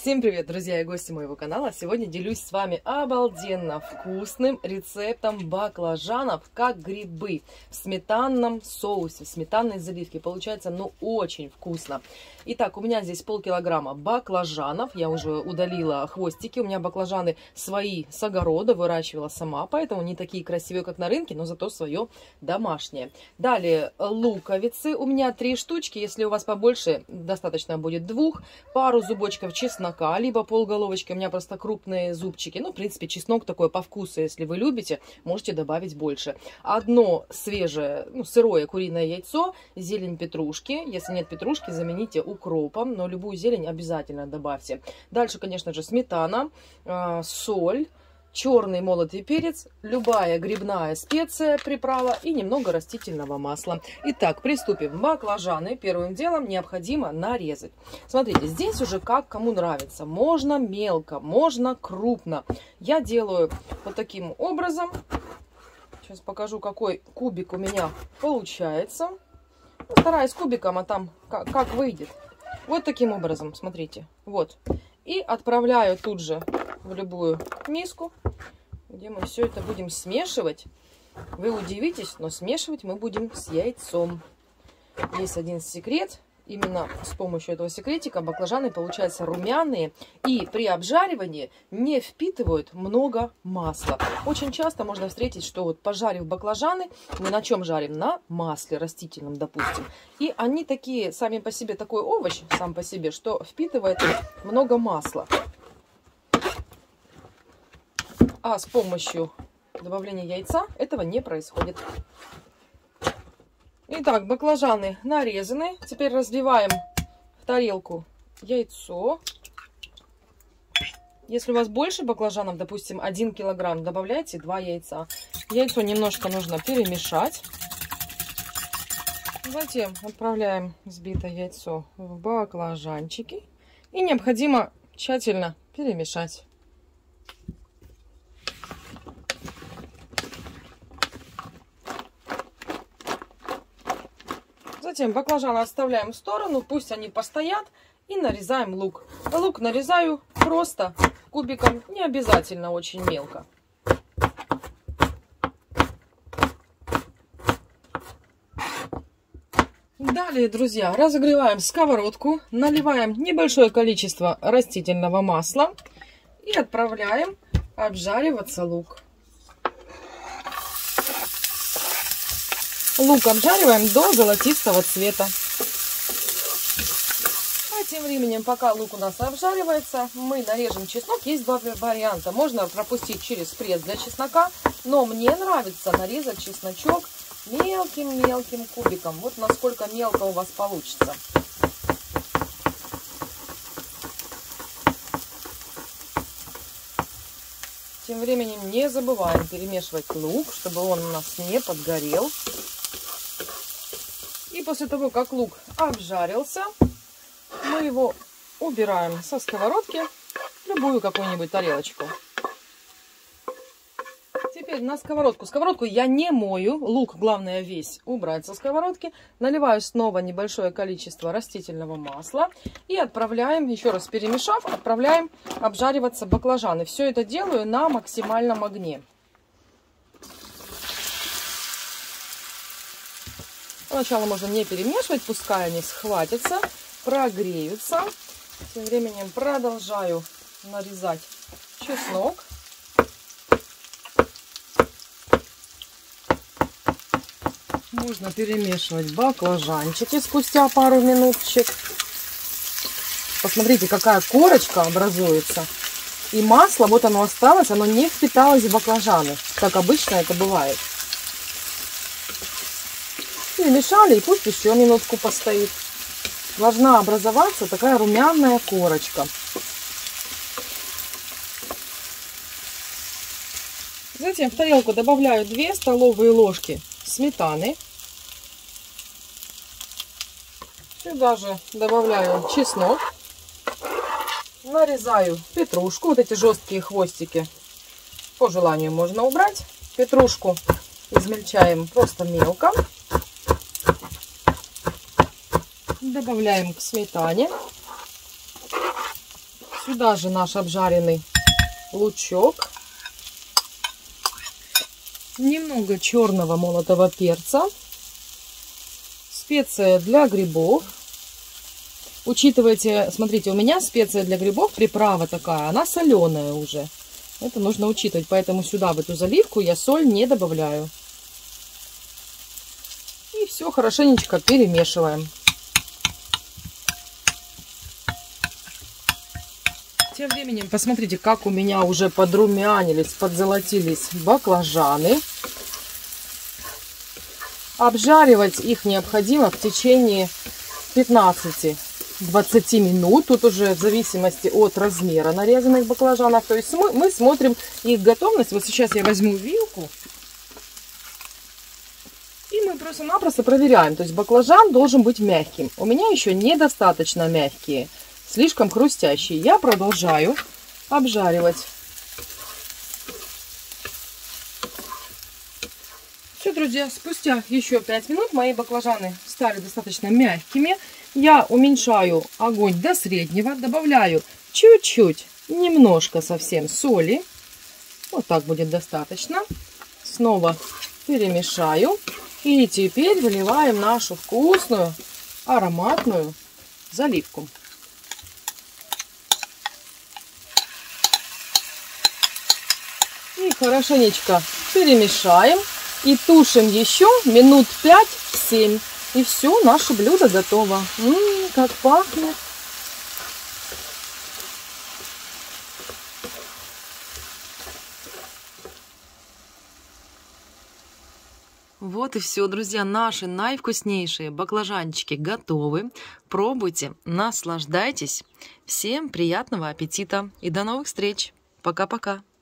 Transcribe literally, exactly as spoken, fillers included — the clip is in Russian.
Всем привет, друзья и гости моего канала! Сегодня делюсь с вами обалденно вкусным рецептом баклажанов, как грибы, в сметанном соусе, в сметанной заливке. Получается, ну, очень вкусно. Итак, у меня здесь полкилограмма баклажанов. Я уже удалила хвостики. У меня баклажаны свои с огорода, выращивала сама, поэтому не такие красивые, как на рынке, но зато свое домашнее. Далее луковицы. У меня три штучки. Если у вас побольше, достаточно будет двух. Пару зубочков чеснока, либо полголовочки. У меня просто крупные зубчики. Ну, в принципе, чеснок такой по вкусу, если вы любите, можете добавить больше. Одно свежее, ну, сырое куриное яйцо, зелень петрушки. Если нет петрушки, замените укропом, но любую зелень обязательно добавьте. Дальше, конечно же, сметана, э, соль, черный молотый перец, любая грибная специя, приправа и немного растительного масла. Итак, приступим. Баклажаны первым делом необходимо нарезать. Смотрите, здесь уже как кому нравится. Можно мелко, можно крупно. Я делаю вот таким образом. Сейчас покажу, какой кубик у меня получается. Стараюсь кубиком, а там как, как выйдет. Вот таким образом, смотрите. Вот. И отправляю тут же в любую миску, где мы все это будем смешивать. Вы удивитесь, но смешивать мы будем с яйцом. Есть один секрет. Именно с помощью этого секретика баклажаны получаются румяные и при обжаривании не впитывают много масла. Очень часто можно встретить, что вот пожарив баклажаны, мы на чем жарим? На масле растительном, допустим. И они такие, сами по себе, такой овощ, сам по себе, что впитывает много масла. А с помощью добавления яйца этого не происходит. Итак, баклажаны нарезаны. Теперь разбиваем в тарелку яйцо. Если у вас больше баклажанов, допустим, один килограмм, добавляйте два яйца. Яйцо немножко нужно перемешать. Затем отправляем взбитое яйцо в баклажанчики. И необходимо тщательно перемешать. Затем баклажаны оставляем в сторону, пусть они постоят, и нарезаем лук. Лук нарезаю просто кубиком, не обязательно очень мелко. Далее, друзья, разогреваем сковородку, наливаем небольшое количество растительного масла и отправляем обжариваться лук. Лук обжариваем до золотистого цвета. А тем временем, пока лук у нас обжаривается, мы нарежем чеснок. Есть два варианта. Можно пропустить через пресс для чеснока, но мне нравится нарезать чесночок мелким-мелким кубиком. Вот насколько мелко у вас получится. Тем временем не забываем перемешивать лук, чтобы он у нас не подгорел. И после того, как лук обжарился, мы его убираем со сковородки в любую какую-нибудь тарелочку. Теперь на сковородку. Сковородку я не мою. Лук, главное, весь убрать со сковородки. Наливаю снова небольшое количество растительного масла. И отправляем, еще раз перемешав, отправляем обжариваться баклажаны. Все это делаю на максимальном огне. Сначала можно не перемешивать, пускай они схватятся, прогреются. Тем временем продолжаю нарезать чеснок. Можно перемешивать баклажанчики спустя пару минуточек. Посмотрите, какая корочка образуется. И масло, вот оно осталось, оно не впиталось в баклажаны, как обычно это бывает. Перемешали, и пусть еще минутку постоит. Должна образоваться такая румяная корочка. Затем в тарелку добавляю две столовые ложки сметаны. Сюда же добавляю чеснок. Нарезаю петрушку. Вот эти жесткие хвостики по желанию можно убрать. Петрушку измельчаем просто мелко. Добавляем к сметане. Сюда же наш обжаренный лучок. Немного черного молотого перца. Специя для грибов. Учитывайте, смотрите, у меня специя для грибов, приправа такая, она соленая уже. Это нужно учитывать, поэтому сюда, в эту заливку, я соль не добавляю. И все хорошенечко перемешиваем. Тем временем, посмотрите, как у меня уже подрумянились, подзолотились баклажаны. Обжаривать их необходимо в течение пятнадцати-двадцати минут. Тут уже в зависимости от размера нарезанных баклажанов. То есть мы, мы смотрим их готовность. Вот сейчас я возьму вилку. И мы просто-напросто проверяем. То есть баклажан должен быть мягким. У меня еще недостаточно мягкие. Слишком хрустящие. Я продолжаю обжаривать. Все, друзья, спустя еще пять минут мои баклажаны стали достаточно мягкими. Я уменьшаю огонь до среднего, добавляю чуть-чуть, немножко совсем соли. Вот так будет достаточно. Снова перемешаю. И теперь выливаем нашу вкусную, ароматную заливку. И хорошенечко перемешаем. И тушим еще минут пять-семь. И все, наше блюдо готово. М-м, как пахнет. Вот и все, друзья. Наши наивкуснейшие баклажанчики готовы. Пробуйте, наслаждайтесь. Всем приятного аппетита и до новых встреч. Пока-пока.